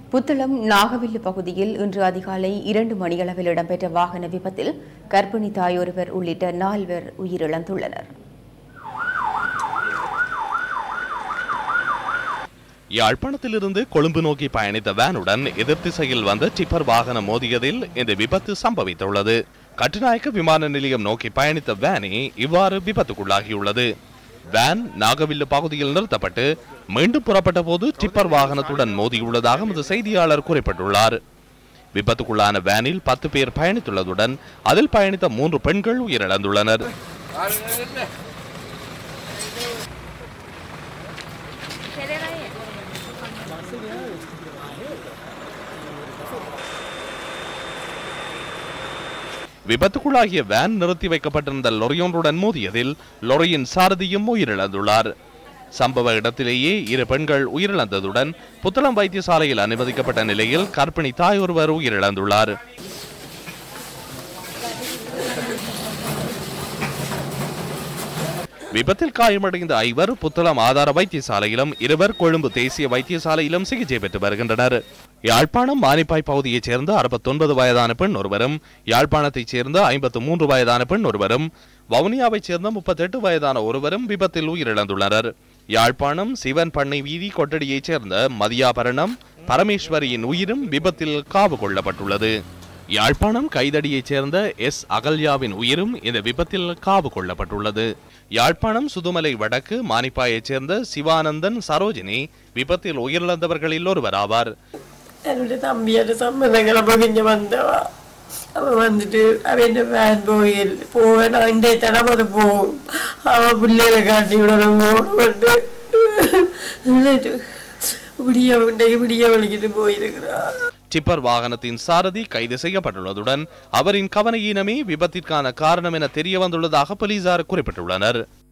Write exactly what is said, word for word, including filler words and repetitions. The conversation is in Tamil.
புத்தளம் நாகவில்லு பகுதியில் இன்று அதிகாலை இரண்டு மணியளவில் இடம்பெற்ற வாகன விபத்தில் கர்ப்பிணி தாயொருவர் உள்ளிட்ட நால்வர் உயிரிழந்துள்ளனர். யாழ்ப்பாணத்திலிருந்து கொழும்பு நோக்கி பயணித்த வேனுடன் எதிர் திசையில் வந்த டிப்பர் வாகனம் மோதியதில் இந்த விபத்து சம்பவித்துள்ளது. கட்டுநாயக்க விமான நிலையம் நோக்கி பயணித்த வேனே இவ்வாறு விபத்துக்குள்ளாகியுள்ளது. வேன் நாகவில்லு பகுதியில் நிறுத்தப்பட்டு மீண்டும் புறப்பட்ட போது டிப்பர் வாகனத்துடன் மோதியுள்ளதாக எமது செய்தியாளர் குறிப்பிட்டுள்ளார். விபத்துக்குள்ளான வேனில் பத்து பேர் பயணித்துள்ளதுடன் அதில் பயணித்த மூன்று பெண்கள் உயிரிழந்துள்ளனர். விபத்துக்குள்ளாகிய வேன் நிறுத்தி வைக்கப்பட்டிருந்த லொரியொன்றுடன் மோதியதில் லொரியின் சாரதியும் உயிரிழந்துள்ளார். சம்பவ இடத்திலேயே இரு பெண்கள் உயிரிழந்ததுடன் புத்தளம் வைத்தியசாலையில் அனுமதிக்கப்பட்ட நிலையில் கர்ப்பிணி தாய் ஒருவர் உயிரிழந்துள்ளார். விபத்தில் காயமடைந்த ஐவர் புத்தளம் ஆதார வைத்தியசாலையிலும் இருவர் கொழும்பு தேசிய வைத்தியசாலையிலும் சிகிச்சை பெற்று வருகின்றனர். யாழ்ப்பாணம் மானிப்பாய் பகுதியைச் சேர்ந்த அறுபத்தி ஒன்பது வயதான பெண் ஒருவரும், யாழ்ப்பாணத்தைச் சேர்ந்த ஐம்பத்தி மூன்று வயதான பெண் ஒருவரும், வவுனியாவைச் சேர்ந்த முப்பத்தி எட்டு வயதான ஒருவரும் விபத்தில் உயிரிழந்துள்ளனர். யாழ்ப்பாணம் சிவன் பண்ணை வீதி கொட்டடியைச் சேர்ந்த மதியாபரணம் பரமேஸ்வரியின் உயிரும் விபத்தில் காவு கொள்ளப்பட்டுள்ளது. யாழ்ப்பாணம் கைதடியைச் சேர்ந்த எஸ் அகல்யாவின் உயிரும் இந்த விபத்தில் காவு கொள்ளப்பட்டுள்ளது. யாழ்ப்பாணம் சுதுமலை வடக்கு மானிப்பாயைச் சேர்ந்த சிவானந்தன் சரோஜினி விபத்தில் உயிரிழந்தவர்களில் ஒருவர் ஆவார். என்னுடைய தம்பியோட சம்பந்தங்களை பகிர்ந்து வந்தவா அவன் வந்துட்டு அவன் வேன் போயில் போவேன் நான் இன்றைய தடம் அது போகும் அவன் பிள்ளைகளை காட்டி விடணும் போட்டு விடிய இன்றைக்கு விடிய வலிக்கிட்டு போயிருக்கிறான். டிப்பர் வாகனத்தின் சாரதி கைது செய்யப்பட்டுள்ளதுடன் அவரின் கவனஈனமே விபத்திற்கான காரணம் என தெரிய வந்துள்ளதாக போலீசார் குறிப்பிட்டுள்ளனர்.